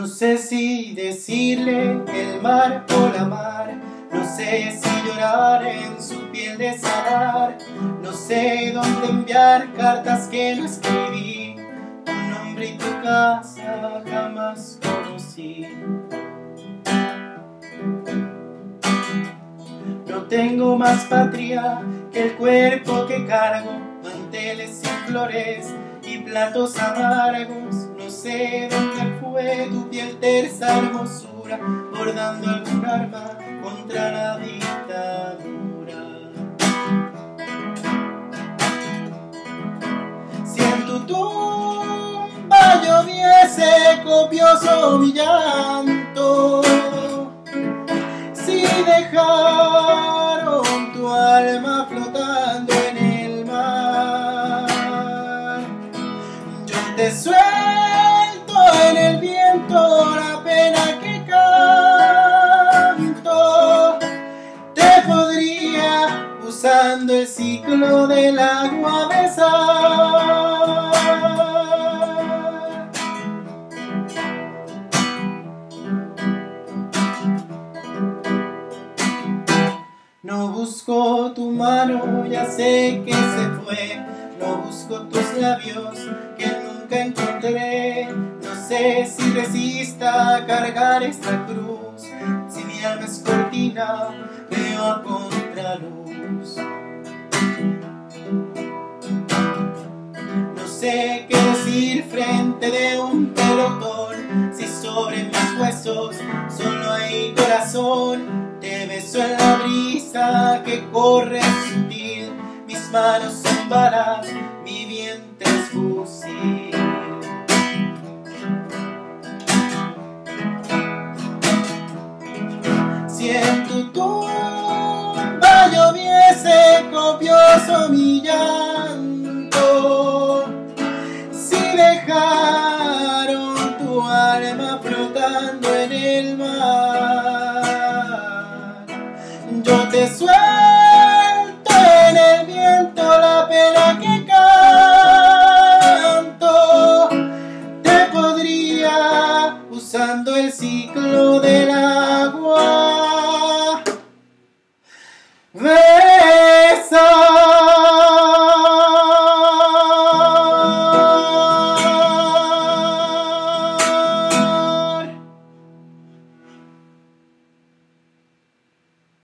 No sé si decirle el mar o la mar, no sé si llorar en su piel de salar, no sé dónde enviar cartas que no escribí, tu nombre y tu casa jamás conocí. No tengo más patria que el cuerpo que cargo, manteles sin flores y platos amargos. No sé dónde fue tu piel tersa hermosura, bordando algún arma contra la dictadura. Si en tu tumba lloviese copioso mi llanto, si dejaron tu alma flotando en el mar, yo te suelto en el viento la pena que canto. Te podría, usando el ciclo del agua, besar. No busco tu mano, ya sé que se fue. No busco tus labios, que nunca encontré. No sé si resista a cargar esta cruz. Si mi alma es cortina, veo a contraluz. No sé qué decir frente de un pelotón, si sobre mis huesos solo hay corazón. Te beso en la brisa que corre sutil, mis manos son balas, mi vientre es fusil. Si en tu tumba lloviese copioso mi llanto, si dejaron tu alma flotando en el mar, yo te suelto en el viento la pena que canto. Te podría, usando el ciclo del agua,